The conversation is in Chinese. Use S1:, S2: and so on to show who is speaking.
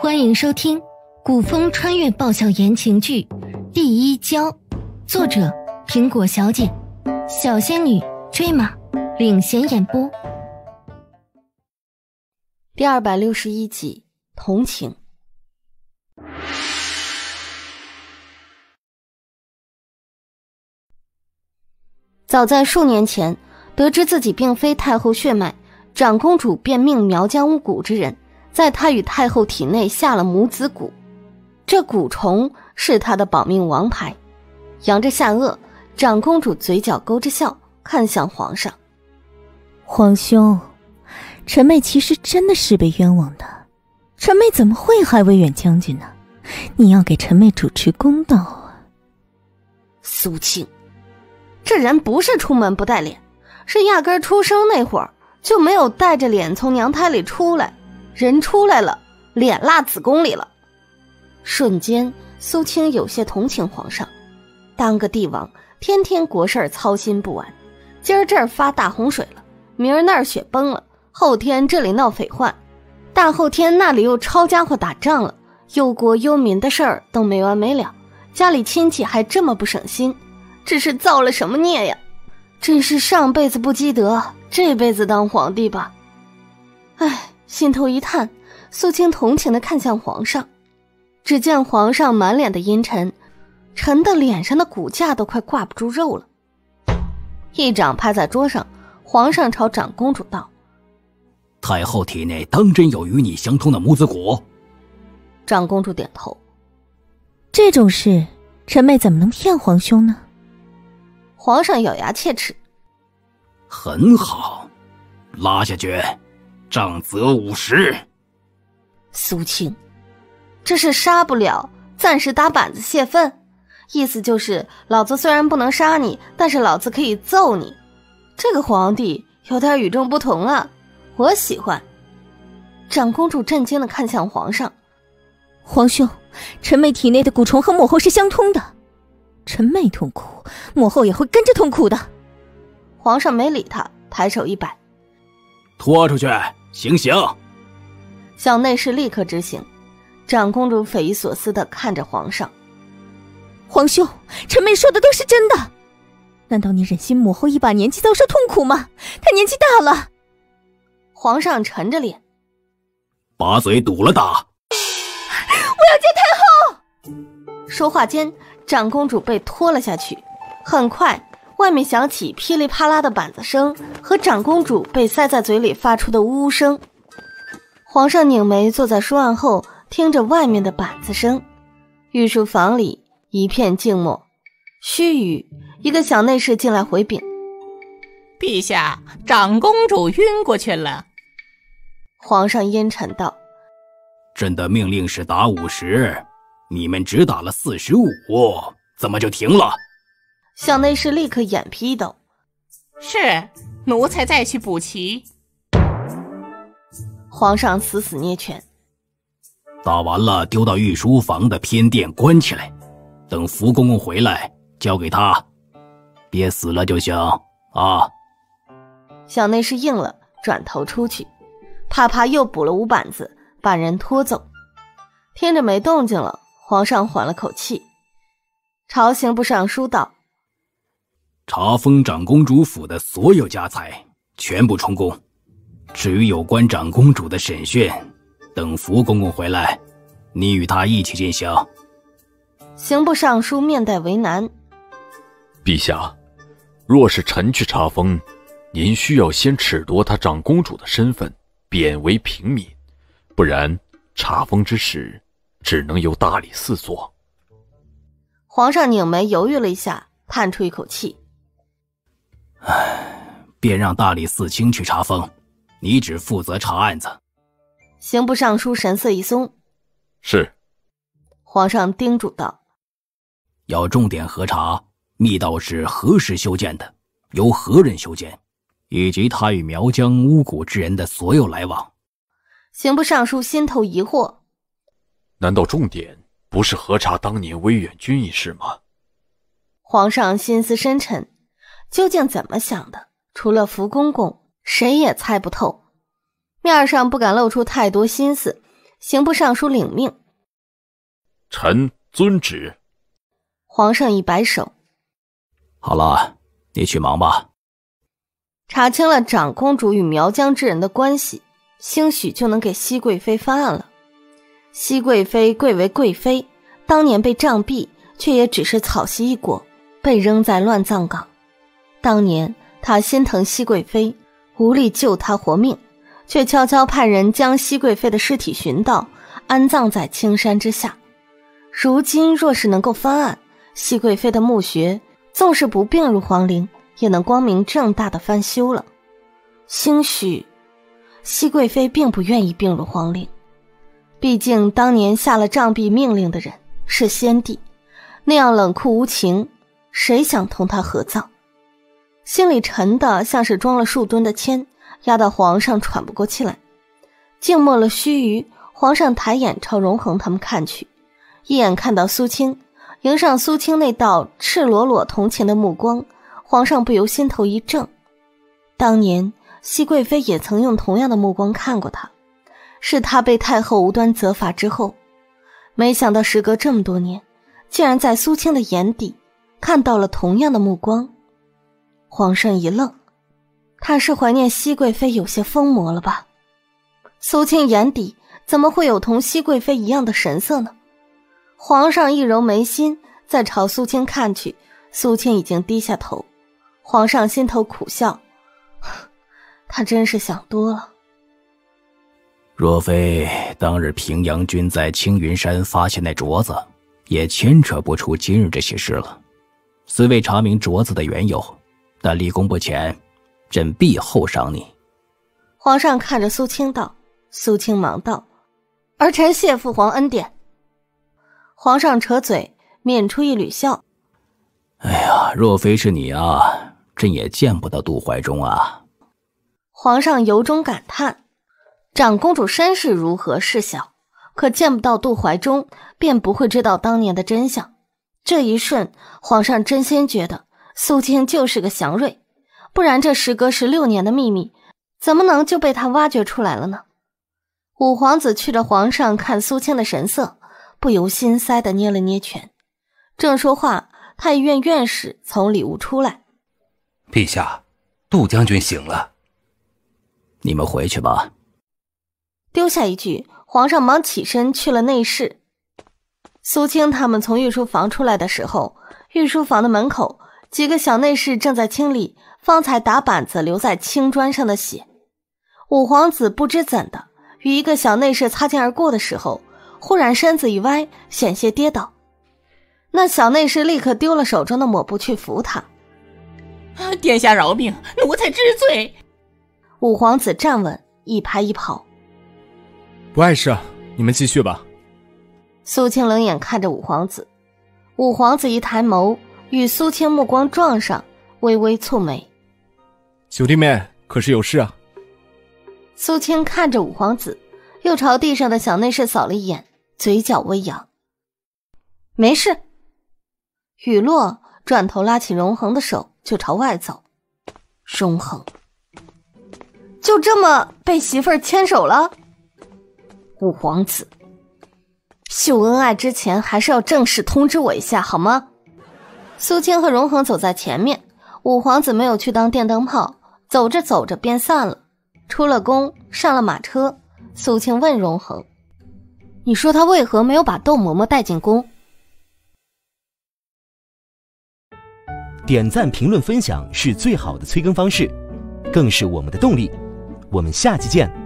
S1: 欢迎收听古风穿越爆笑言情剧《第一娇》，作者苹果小姐，小仙女追马领衔演播。
S2: 第261集，同情。早在数年前，得知自己并非太后血脉，长公主便命苗疆巫蛊之人在她与太后体内下了母子蛊，这蛊虫是她的保命王牌。扬着下颚，长公主嘴角勾着笑，看向皇上。
S3: 皇兄，臣妹其实真的是被冤枉的，臣妹怎么会害威远将军呢？你要给臣妹主持公道啊！
S2: 苏庆，这人不是出门不带脸，是压根出生那会儿就没有带着脸从娘胎里出来，人出来了，脸落子宫里了。瞬间，苏青有些同情皇上，当个帝王，天天国事操心不完，今儿这儿发大洪水了，明儿那儿雪崩了，后天这里闹匪患，大后天那里又抄家伙打仗了，忧国忧民的事儿都没完没了，家里亲戚还这么不省心，这是造了什么孽呀？真是上辈子不积德，这辈子当皇帝吧。唉，心头一叹，苏青同情地看向皇上，只见皇上满脸的阴沉，沉的脸上的骨架都快挂不住肉了。一掌拍在桌上，皇上朝长公主道：
S4: 太后体内当真有与你相通的母子蛊？
S2: 长公主点头。
S3: 这种事，臣妹怎么能骗皇兄呢？
S2: 皇上咬牙切齿。
S4: 很好，拉下去，杖责50。
S2: 苏庆，这是杀不了，暂时打板子泄愤，意思就是老子虽然不能杀你，但是老子可以揍你。这个皇帝有点与众不同啊，我喜欢。长公主震惊地看向皇上。
S3: 皇兄，臣妹体内的蛊虫和母后是相通的，臣妹痛苦，母后也会跟着痛苦的。
S2: 皇上没理他，抬手一摆，
S4: 拖出去，行刑。
S2: 小内侍立刻执行。长公主匪夷所思地看着皇上。
S3: 皇兄，臣妹说的都是真的，难道你忍心母后一把年纪遭受痛苦吗？她年纪大了。
S2: 皇上沉着脸，
S4: 把嘴堵了打。
S3: 我要见太后。
S2: 说话间，长公主被拖了下去。很快，外面响起噼里啪啦的板子声和长公主被塞在嘴里发出的呜呜声。皇上拧眉坐在书案后，听着外面的板子声。御书房里一片静默。须臾，一个小内侍进来回禀：
S5: 陛下，长公主晕过去了。
S2: 皇上阴沉道：
S4: 朕的命令是打50，你们只打了45，怎么就停了？
S2: 小内侍立刻眼皮一抖：
S5: 是，奴才再去补齐。
S2: 皇上死死捏拳：
S4: 打完了丢到御书房的偏殿关起来，等福公公回来交给他，别死了就行啊。
S2: 小内侍应了，转头出去，啪啪又补了5板子，把人拖走。听着没动静了，皇上缓了口气，朝刑部尚书道：
S4: 查封长公主府的所有家财，全部充公。至于有关长公主的审讯，等福公公回来，你与他一起进行。
S2: 刑部尚书面带为难：
S6: 陛下，若是臣去查封，您需要先褫夺她长公主的身份，贬为平民，不然查封之事只能由大理寺做。
S2: 皇上拧眉犹豫了一下，叹出一口气：
S4: 便让大理寺卿去查封，你只负责查案子。
S2: 刑部尚书神色一松：
S6: 是。
S2: 皇上叮嘱道：
S4: 要重点核查密道是何时修建的，由何人修建，以及他与苗疆巫蛊之人的所有来往。
S2: 刑部尚书心头疑惑：
S6: 难道重点不是核查当年威远军一事吗？
S2: 皇上心思深沉，究竟怎么想的，除了福公公，谁也猜不透。面上不敢露出太多心思， 刑部尚书领命。
S6: 臣遵旨。
S2: 皇上一摆手，
S4: 好了，你去忙吧。
S2: 查清了长公主与苗疆之人的关系，兴许就能给熹贵妃翻案了。熹贵妃贵为贵妃，当年被杖毙，却也只是草席一果，被扔在乱葬岗。当年他心疼熹贵妃，无力救她活命，却悄悄派人将熹贵妃的尸体寻到，安葬在青山之下。如今若是能够翻案，熹贵妃的墓穴纵是不并入皇陵，也能光明正大的翻修了。兴许熹贵妃并不愿意并入皇陵，毕竟当年下了杖毙命令的人是先帝，那样冷酷无情，谁想同他合葬？心里沉的像是装了数吨的铅，压得皇上喘不过气来。静默了须臾，皇上抬眼朝荣恒他们看去，一眼看到苏青，迎上苏青那道赤裸裸同情的目光，皇上不由心头一怔。当年熹贵妃也曾用同样的目光看过他，是他被太后无端责罚之后。没想到时隔这么多年，竟然在苏青的眼底看到了同样的目光。皇上一愣，他是怀念熹贵妃有些疯魔了吧？苏青眼底怎么会有同熹贵妃一样的神色呢？皇上一揉眉心，再朝苏青看去，苏青已经低下头。皇上心头苦笑，他真是想多了。
S4: 若非当日平阳君在青云山发现那镯子，也牵扯不出今日这些事了。虽未查明镯子的缘由，但立功不前，朕必厚赏你。
S2: 皇上看着苏青道。苏青忙道：“儿臣谢父皇恩典。”皇上扯嘴，抿出一缕笑：“
S4: 哎呀，若非是你啊，朕也见不到杜怀中啊。”
S2: 皇上由衷感叹，长公主身世如何是小，可见不到杜怀中，便不会知道当年的真相。这一瞬，皇上真心觉得苏青就是个祥瑞，不然这时隔16年的秘密，怎么能就被他挖掘出来了呢？五皇子觑着皇上看苏青的神色，不由心塞地捏了捏拳。正说话，太医院院士从里屋出来：“
S7: 陛下，杜将军醒了。”
S4: 你们回去吧。
S2: 丢下一句，皇上忙起身去了内室。苏青他们从御书房出来的时候，御书房的门口几个小内侍正在清理方才打板子留在青砖上的血。五皇子不知怎的，与一个小内侍擦肩而过的时候，忽然身子一歪，险些跌倒。那小内侍立刻丢了手中的抹布去扶他。
S5: 殿下饶命，奴才知罪。
S2: 五皇子站稳，一拍一跑：“
S8: 不碍事，你们继续吧。”
S2: 苏青冷眼看着五皇子，五皇子一抬眸，与苏青目光撞上，微微蹙眉：“
S8: 九弟妹可是有事啊？”
S2: 苏青看着五皇子，又朝地上的小内侍扫了一眼，嘴角微扬：“没事。”雨落，转头拉起荣恒的手就朝外走。荣恒就这么被媳妇儿牵手了？五皇子，秀恩爱之前还是要正式通知我一下好吗？苏青和荣恒走在前面，五皇子没有去当电灯泡，走着走着便散了。出了宫，上了马车，苏青问荣恒：“你说他为何没有把窦嬷嬷带进宫？”
S9: 点赞、评论、分享是最好的催更方式，更是我们的动力。我们下期见。